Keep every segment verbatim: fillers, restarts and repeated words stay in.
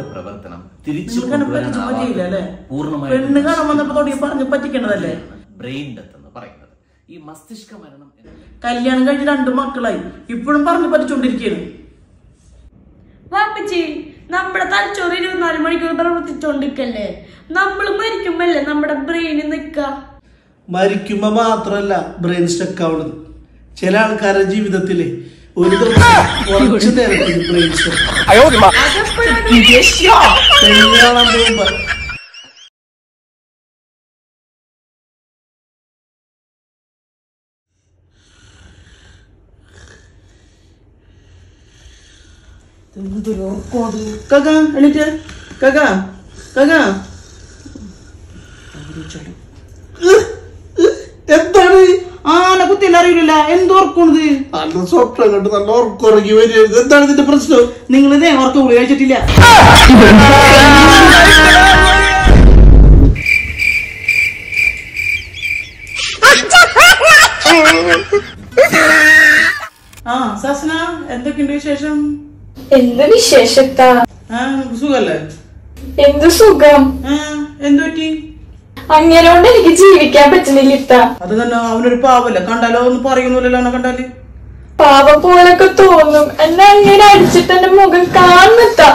അവരുടെ പ്രവർത്തനം തിരിച്ചു പൂർണ്ണമായി ബ്രെയിൻ ഡെത്ത് എന്ന് പറയുന്നത്. ഈ മസ്തിഷ്ക മരണം കല്യാണം കഴിഞ്ഞ് രണ്ടു മക്കളായി ഇപ്പോഴും പറഞ്ഞു പറ്റിച്ചോണ്ടിരിക്കുകയാണ്. വാപ്പച്ചി, നമ്മുടെ തലച്ചോറ് ഇരുപത്തിനാല് മണിക്കൂർ പ്രവർത്തിച്ചോണ്ടിരിക്കല്ലേ? നമ്മൾ മരിക്കുമ്പല്ലേ നമ്മുടെ ബ്രെയിന് നിക്ക. മരിക്കുമ്പോ മാത്രല്ല ബ്രെയിൻ സ്റ്റക്ക് ആവുന്നത്. ചില ആൾക്കാരുടെ ജീവിതത്തില് ഒരു കുറച്ചു നേരത്തിൽ ബ്രെയിൻ സ്റ്റക്ക് കാണാൻ പോകുമ്പോ എന്താണ് ആന കുത്തിയല്ല അറിയില്ല എന്തോർക്കണത്? നല്ല സ്വപ്നം കണ്ട് നല്ല ഉറക്കുറങ്ങി വരും. എന്താണ് ഇതിന്റെ പ്രശ്നം? നിങ്ങളിതേ ഓർക്ക ഗുളി കഴിച്ചിട്ടില്ല. ആ സസ്ന, എന്തൊക്കെയുണ്ട് വിശേഷം? എന്ത് വിശേഷത്താ? സുഖല്ലേ? എന്ത് സുഖം? എന്തു പറ്റി? അങ്ങനോണ്ട് എനിക്ക് ജീവിക്കാൻ പറ്റുന്നില്ല. അത് തന്നെ, അവനൊരു പാവല്ലേ, കണ്ടാലോ ഒന്നും പറയുന്നില്ലല്ലോ. അവനെ കണ്ടാല് പാവം പോലൊക്കെ തോന്നും. എന്നെ അങ്ങനെ അടിച്ചിട്ട് എന്റെ മുഖം കാണുന്നത്താ.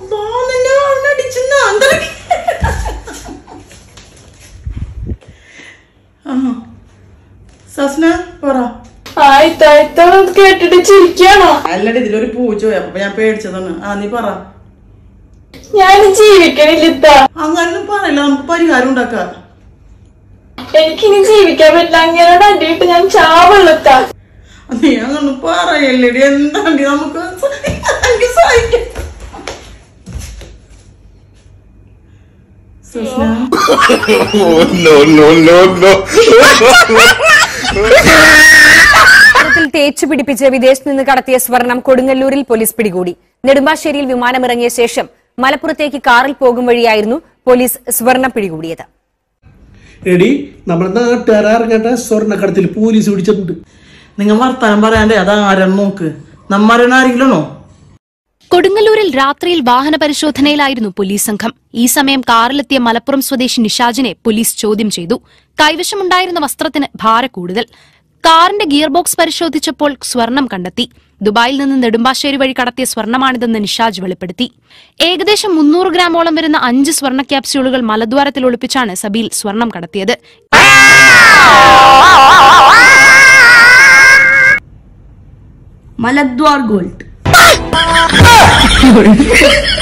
സസ്ന പറ. ആയിത്തായിത്ത കേട്ടിട്ട് ചിരിക്കാണോ? അല്ലടി, ഇതിലൊരു പൂച്ച പോയി, അപ്പൊ ഞാൻ പേടിച്ചതാണ്. ആ നീ പറ. ഞാൻ ജീവിക്കണില്ല. അങ്ങനൊന്നും പറയില്ല, നമുക്ക് പരിഹാരം ഉണ്ടാക്കാം. എനിക്കിനി ജീവിക്കാൻ പറ്റില്ല. അങ്ങനോട് അടിയിട്ട് ഞാൻ ചാവുള്ളത്താ. നീ അങ്ങനെ പറയല്ലേടി. എന്താണ്ടി നമുക്ക് സഹിക്കാം. തേച്ചു പിടിപ്പിച്ച് വിദേശത്ത് നിന്ന് കടത്തിയ സ്വർണം കൊടുങ്ങല്ലൂരിൽ പോലീസ് പിടികൂടി. നെടുമ്പാശ്ശേരിയിൽ വിമാനമിറങ്ങിയ ശേഷം മലപ്പുറത്തേക്ക് കാറിൽ പോകും വഴിയായിരുന്നു പോലീസ് സ്വർണം പിടികൂടിയത്. എടി, നമ്മുടെ നാട്ടുകാരങ്ങട്ടെ സ്വർണ്ണക്കടത്തിൽ പോലീസ് പിടിച്ചിട്ടുണ്ട്. നിങ്ങൾ വർത്താനം പറയാണ്ടേ, അതാരും നോക്ക്. നമ്മറിയണ ആരെങ്കിലാണോ? കൊടുങ്ങല്ലൂരിൽ രാത്രിയിൽ വാഹന പരിശോധനയിലായിരുന്നു പോലീസ് സംഘം. ഈ സമയം കാറിലെത്തിയ മലപ്പുറം സ്വദേശി നിഷാജിനെ പോലീസ് ചോദ്യം ചെയ്തു. കൈവശമുണ്ടായിരുന്ന വസ്ത്രത്തിന് ഭാര കൂടുതൽ. കാറിന്റെ ഗിയർ ബോക്സ് പരിശോധിച്ചപ്പോൾ സ്വർണം കണ്ടെത്തി. ദുബായിൽ നിന്ന് നെടുമ്പാശ്ശേരി വഴി കടത്തിയ സ്വർണമാണിതെന്ന് നിഷാജ് വെളിപ്പെടുത്തി. ഏകദേശം മുന്നൂറ് ഗ്രാമോളം വരുന്ന അഞ്ച് സ്വർണ്ണ ക്യാപ്സ്യൂളുകൾ മലദ്വാരത്തിൽ ഒളിപ്പിച്ചാണ് സബീൽ സ്വർണം കടത്തിയത്. മലദ്വാർ ഗോൾഡ്